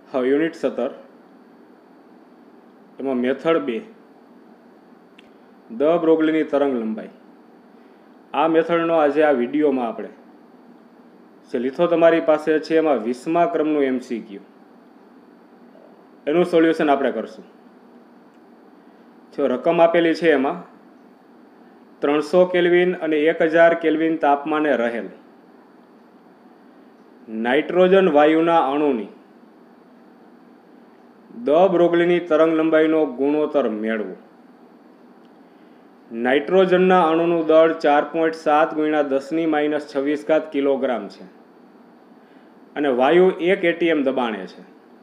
હવે યુનિટ 17 એમાં મેથડ 2 દ બ્રોગલીની તરંગ લંબાઈ. આ મેથડનો આજે આ વિડીયોમાં આપણે જે લીધો તમારી પાસે છે એમાં 20મા ક્રમનું MCQ એનું સોલ્યુશન આપણે કરશું. જો રકમ આપેલી છે એમાં 300 કેલ્વિન અને 1000 કેલ્વિન તાપમાને રહેલ નાઇટ્રોજન વાયુના અણુની દ બ્રોગલીની તરંગ લંબાઈનો ગુણોત્તર મેળવો. નાઇટ્રોજનના અણુનું દળ 4.7 × 10⁻26 કિલોગ્રામ છે અને વાયુ 1 ATM દબાણે છે.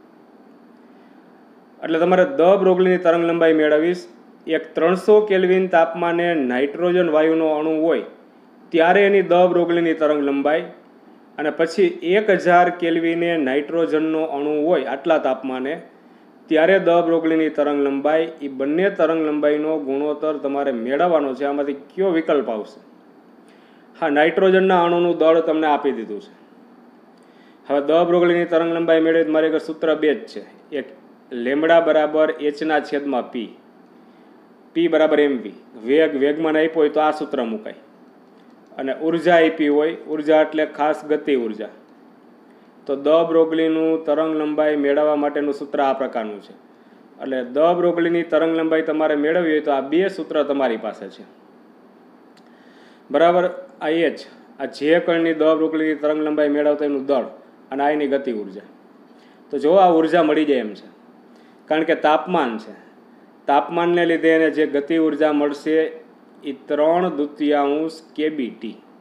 એટલે તમારે દ બ્રોગલીની તરંગ લંબાઈ મેળવીશ. એક 300 કેલ્વિન તાપમાને નાઇટ્રોજન વાયુનો અણુ હોય ત્યારે એની દ બ્રોગલીની તરંગ લંબાઈ, અને પછી 1000 કેલ્વિને નાઇટ્રોજનનો અણુ હોય આટલા તાપમાને ત્યારે દ બ્રોગલીની તરંગ લંબાઈ. એ બંને તરંગ લંબાઈનો ગુણોત્તર તમારે મેળવવાનો છે. આમાંથી કયો વિકલ્પ આવશે? હા, નાઇટ્રોજનના અણુનું દળ તમને આપી દીધું છે. હવે દ બ્રોગલીની તરંગ લંબાઈ મેળવી મારે એક સૂત્ર 2 જ છે. એક લેમડા બરાબર h/p, p બરાબર mv. વેગમાં આપ્યો હોય તો આ સૂત્ર મુકાય. અને ઉર્જા આપી હોય, ઉર્જા એટલે ખાસ ગતિ ઉર્જા, તો દ બ્રોગલીનું તરંગ લંબાઈ મેળવવા માટેનું સૂત્ર આ પ્રકારનું છે. એટલે દ બ્રોગલીની તરંગ લંબાઈ તમારે મેળવવી હોય તો આ 2 સૂત્ર તમારી પાસે છે. બરાબર. આ h, આ જે કણની દ બ્રોગલીની તરંગ લંબાઈ મેળવતા એનું દળ, અને આ એની ગતિ ઉર્જા. તો જો આ ઉર્જા મળી જાય એમ છે, કારણ કે તાપમાન છે. તાપમાનને લીધે એને જે ગતિ ઉર્જા મળશે એ 3/2 kBT.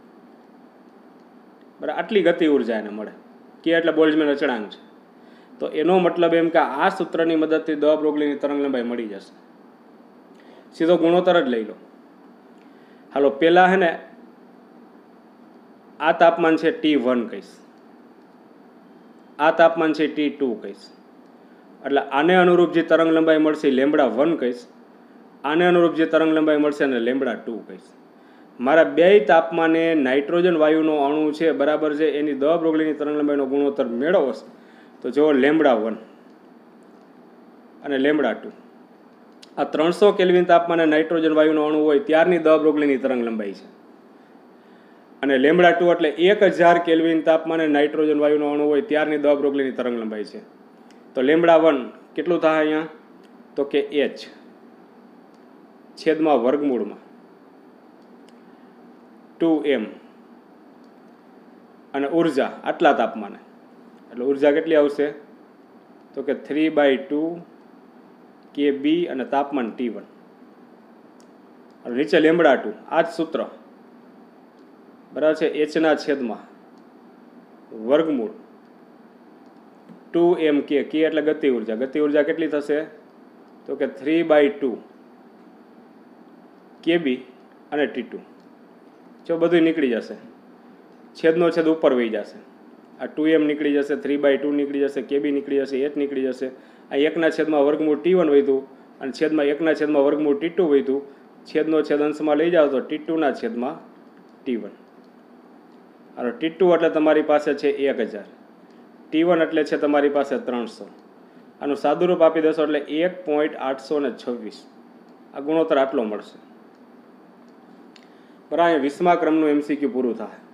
બરાબર, આટલી ગતિ ઉર્જા એને મળે. કે એટલે બોલ્ટ્ઝમેન અચળાંક છે. તો એનો મતલબ એમ કે આ સૂત્રની મદદથી દ બ્રોગલીની તરંગ લંબાઈ મળી જશે. સીધો ગુણોત્તર જ લઈ લો. હાલો, પેલા હે ને આ તાપમાન છે T1 કહીશ, આ તાપમાન છે T2 કહીશ. એટલે આને અનુરૂપ જે તરંગ લંબાઈ મળશે લેમ્બડા 1 કહીશ, આને અનુરૂપ જે તરંગ લંબાઈ મળશે એને લેમ્બડા 2 કહીશ. મારા 2 તાપમાને નાઇટ્રોજન વાયુનો અણુ છે, બરાબર છે, એની દ બ્રોગલીની તરંગ લંબાઈનો ગુણોત્તર મેળવો છે. તો જો લેમ્બડા 1 અને લેમ્બડા 2, આ 300 કેલ્વિન તાપમાને નાઇટ્રોજન વાયુનો અણુ હોય ત્યારની દ બ્રોગલીની તરંગ લંબાઈ છે. અને લેમ્બડા 2 એટલે 1000 કેલ્વિન તાપમાને નાઇટ્રોજન વાયુનો અણુ હોય ત્યારની દ બ્રોગલીની તરંગ લંબાઈ છે. તો લેમ્બડા 1 કેટલું થાય અહીંયા? તો કે h છેદમાં વર્ગમૂળમાં 2m, અને ઉર્જા આટલા તાપમાને, એટલે ઉર્જા કેટલી આવશે? તો કે 3/2 kB, અને તાપમાન T1. નીચે લેમ્બડા 2, આ જ સૂત્ર બરાબર છે, h/, વર્ગમૂળ 2m k. એટલે ગતિ ઉર્જા. ગતિ ઉર્જા કેટલી થશે? તો કે 3/2 kB અને T2. જો બધું નીકળી જશે, છેદનો છેદ ઉપર વહી જશે. આ 2m નીકળી જશે, 3/2 નીકળી જશે, kB નીકળી જશે, h નીકળી જશે. આ 1// વર્ગમૂળ T1 વધ્યું, અને છેદમાં 1// વર્ગમૂળ T2 વધ્યું. છેદનો છેદ અંશમાં લઈ જાઓ તો T2/T1. અને T2 એટલે તમારી પાસે છે 1000, T1 એટલે છે તમારી પાસે 300. આનું સાદુરૂપ આપી દેશો એટલે 1.826. આ ગુણોત્તર આટલો મળશે. બરાબર. 20મા ક્રમનું MCQ પૂરું થાય.